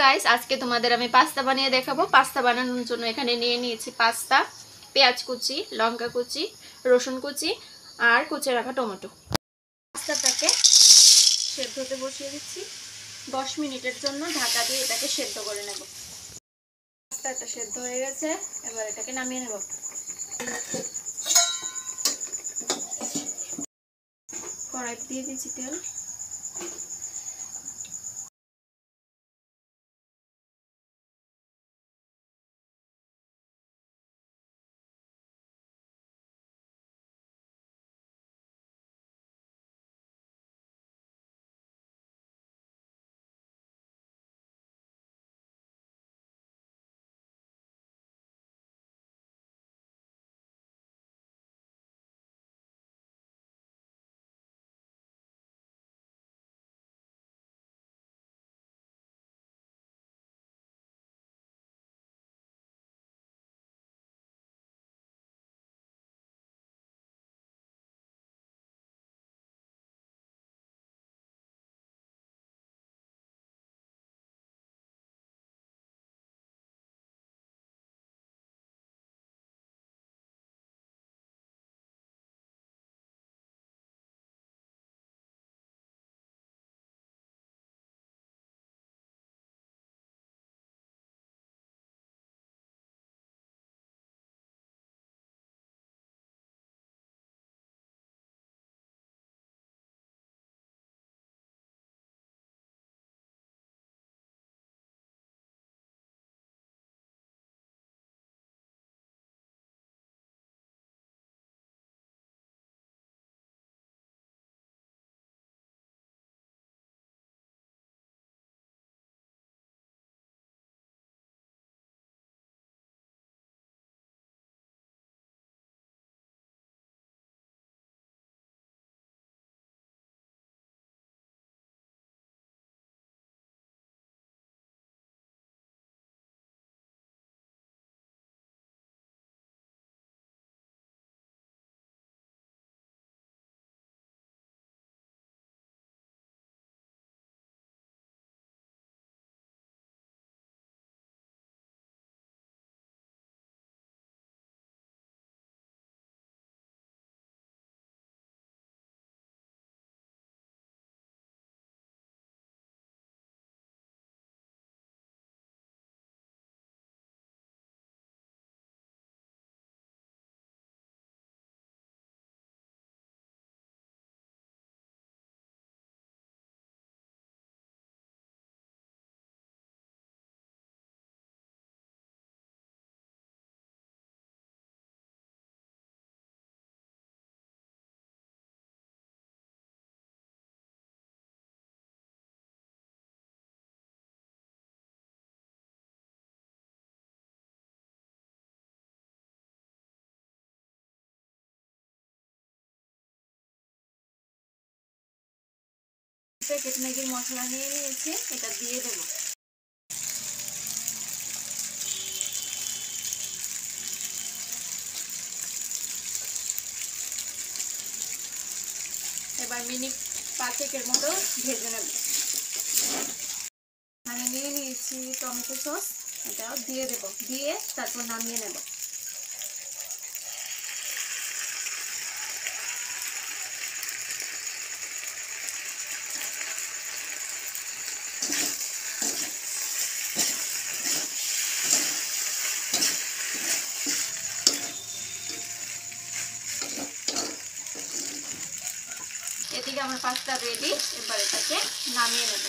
Guys আজকে তোমাদের আমি পাস্তা বানিয়ে দেখাবো। পাস্তা বানানোর জন্য এখানে নিয়ে নিয়েছি পাস্তা, পেঁয়াজ কুচি, লঙ্কা কুচি, রসুন কুচি আর কুচি রাখা টমেটো। পাস্তাটাকে সেদ্ধ হতে বসিয়ে দিচ্ছি। 10 মিনিটের জন্য ঢাকা দিয়ে এটাকে সেদ্ধ করে নেব। পাস্তাটা সেদ্ধ হয়ে গেছে, এবার এটাকে নামিয়ে নেব। কড়াই দিয়ে দিচ্ছি তেল। প্যাকেট ম্যাগির মশলা নিয়ে নিয়েছি, এটা দিয়ে দেব। এবার মিনিট 5 মতো ভেজে নেব। আমি নিয়ে নিয়েছি টমেটো সস, এটাও দিয়ে দেব, দিয়ে তারপর নামিয়ে নেব। এদিকে আমার পাস্তা রেডি, এবার এটাকে নামিয়ে নেব।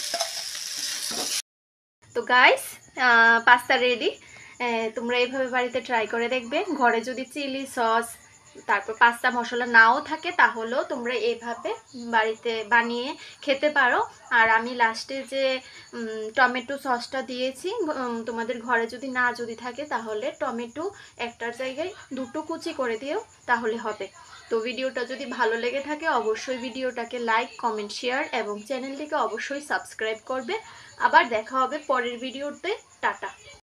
তো গাইস পাস্তা রেডি। তোমরা এইভাবে বাড়িতে ট্রাই করে দেখবে। ঘরে যদি চিলি সস তারপর পাস্তা মশলা নাও থাকে তাহলেও তোমরা এইভাবে বাড়িতে বানিয়ে খেতে পারো। আর আমি লাস্টে যে টমেটো সসটা দিয়েছি, তোমাদের ঘরে যদি থাকে তাহলে টমেটো একটার জায়গায় 2টো কুচি করে দিও, তাহলে হবে। তো ভিডিওটা যদি ভালো লেগে থাকে অবশ্যই ভিডিওটাকে লাইক, কমেন্ট, শেয়ার এবং চ্যানেলটিকে অবশ্যই সাবস্ক্রাইব করবে। আবার দেখা হবে পরের ভিডিওতে। টাটা।